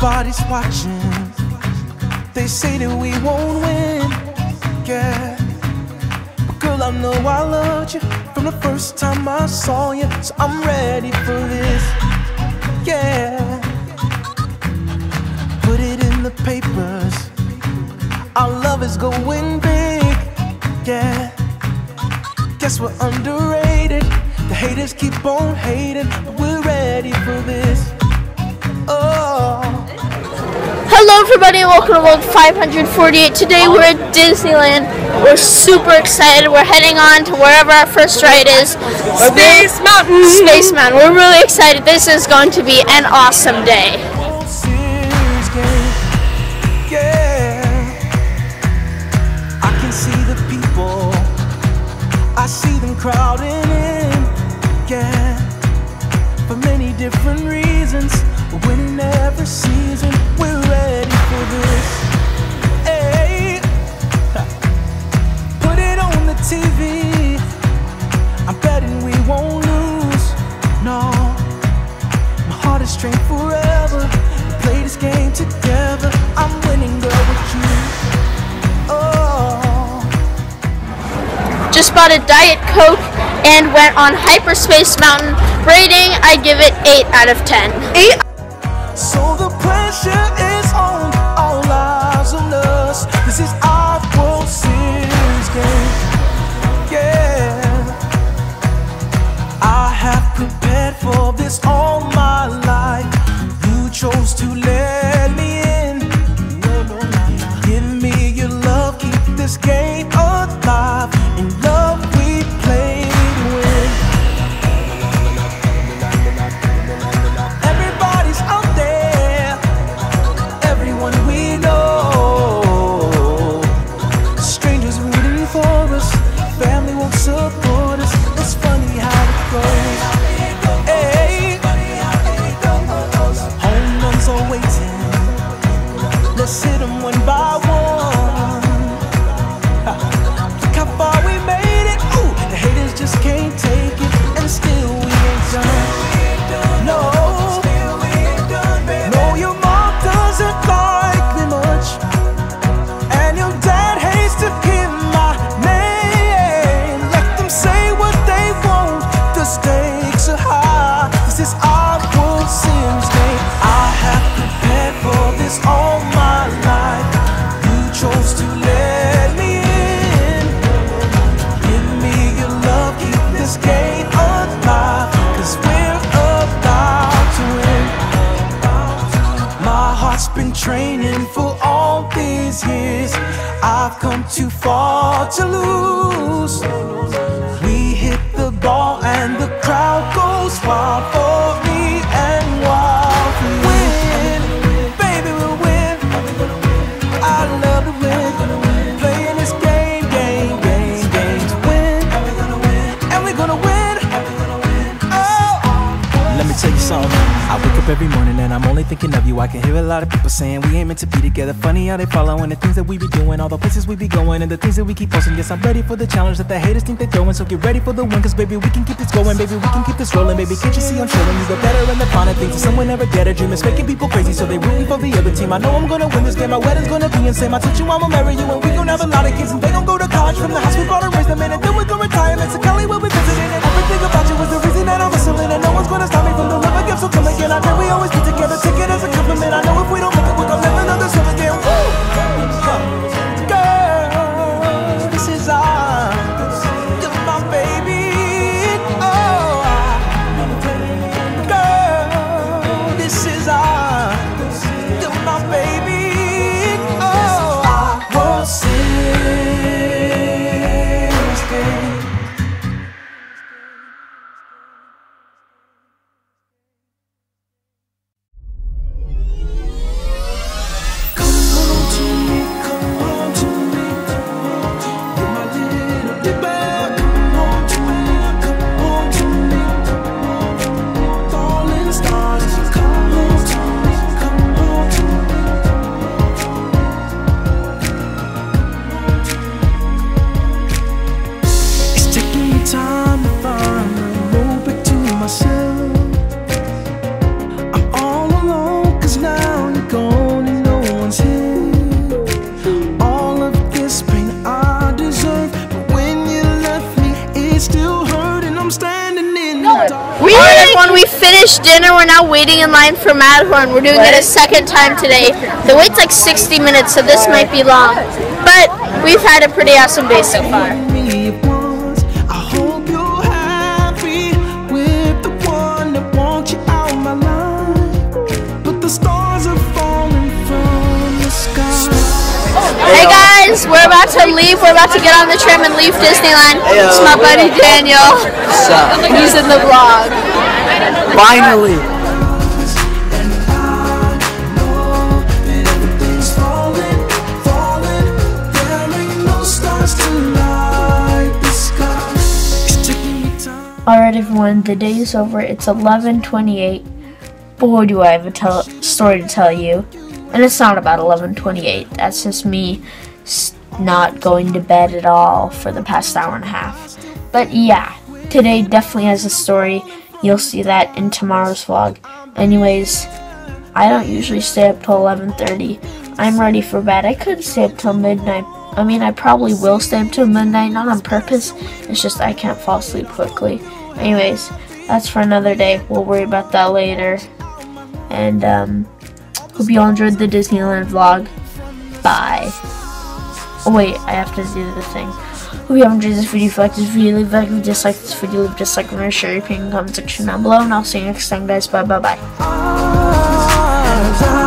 Everybody's watching. They say that we won't win, yeah. But girl, I know I loved you from the first time I saw you, so I'm ready for this, yeah. Put it in the papers, our love is going big, yeah. Guess we're underrated. The haters keep on hating, but we're ready for this. Oh. Hello everybody and welcome to World 548. Today we're at Disneyland. We're super excited. We're heading on to wherever our first ride is. Space Mountain! Space Mountain. We're really excited. This is going to be an awesome day. I can see the people. I see them crowding in, yeah. For many different reasons, we're winning every season. We're ready for this. Hey, put it on the TV. I'm betting we won't lose. No, my heart is trained forever. We play this game together. I'm winning, girl, with you. Oh. Just bought a Diet Coke and went on Hyperspace Mountain. Rating, I give it 8 out of 10. 8. So the pressure is on, all eyes on us. This is our World Series game, yeah. I have prepared for this all my life. You chose to let me in. Give me your love, keep this game alive. In love we play to win. Everybody's out there, everyone we know. Strangers rooting for us, family won't support us. It's funny how it goes. Hey, home runs are waiting. Let's hit them one by one. Look how far we made it. Ooh, the haters just can't take it, and still we ain't done. No, no, your mom doesn't like me much, and your dad hates to hear my name. Let them say what they want, the stakes are high. This is our World Series game. I have prepared for this all my life. You chose to let me in. Give me your love, keep this game alive, 'cause we're about to win. My heart's been training for all these years. I've come too far to lose. We hit the ball and the crowd goes wild for me and wild for you. Win, baby, we'll win. I love to win. Playing this game to win. And we're gonna win. Oh. Let me tell you something. I wake up every morning and I'm only thinking of you. I can hear a lot of people saying we ain't meant to be together. Funny how they following the things that we be doing, all the places we be going, and the things that we keep posting. Yes, I'm ready for the challenge that the haters think they're throwing. So get ready for the win, 'cause baby, we can keep this going. Baby, we can keep this rolling. Baby, can't you see I'm showing you the better and the finer things that someone never dare to dream. It's making people crazy, so they rooting for the other team. I know I'm gonna win this game. My wedding's gonna be insane. I told you I'ma marry you, and we gon' have a lot of kids, and they gon' go to college from the house we bought and raised them in, and then we gon' retire. So Kelly will be visiting, and everything about you is the reason that I'm whistling, and no one's gonna stop me from the love I give. So come again, I know we always be together. Take it as a compliment. I know if we don't make it, we're gonna live another summer again. Woo! Girl, this is ours. You're my baby. Oh, girl, this is ours. You're my baby. Oh, I will Series game. Come on to me, you're my little Alright everyone, we finished dinner. We're now waiting in line for Matterhorn. We're doing it a second time today. The wait's like 60 minutes, so this might be long. But we've had a pretty awesome day so far. I hope you're happy with the one that wants you out of my life. But the stars are falling from the sky. Hey guys, we're about to leave. We're about to get on the tram and leave Disneyland. It's my buddy Daniel. What's up? He's in the vlog. Finally. And I know that everything's falling. There ain't no stars to light the sky. It's taking me time. Alright everyone, the day is over. It's 11:28. Boy, do I have a story to tell you. And it's not about 11:28. That's just me not going to bed at all for the past hour and a half. But yeah, today definitely has a story. You'll see that in tomorrow's vlog. Anyways, I don't usually stay up till 11:30. I'm ready for bed. I could stay up till midnight. I mean, I probably will stay up till midnight, not on purpose. It's just I can't fall asleep quickly. Anyways, that's for another day. We'll worry about that later. And hope you all enjoyed the Disneyland vlog. Bye. Oh wait, I have to do the thing. Hope you all enjoyed this video. If you like this video, leave a like. If you dislike this video, leave a dislike and share your opinion in the comment section down below. And I'll see you next time, guys. Bye, bye, bye.